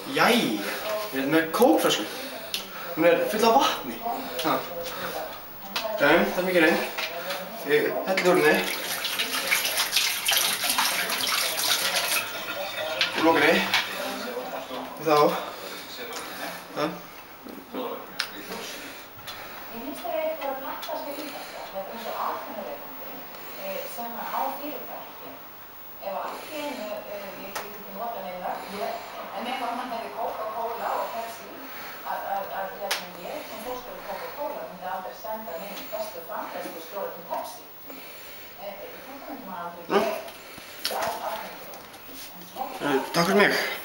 Jæja, ég er með kókflösku. Hún er full af vatni. Það er mikið reyn. Ég helli úr henni. Og loka henni. Þá. Það. Ég finnst það eitthvað að blanda sér líka. Þetta er eins og atvinnureikandi sem á fyrirtæki. Ef allt í einu, ég get ekki nota neina, en ef hann hefði Coca-Cola og Pepsi, að ég sem fórstjóri Coca-Cola myndi aldrei senda minn bestu framleiðslustjóra til Pepsi. Þetta myndi maður aldrei gera. Takk fyrir mig.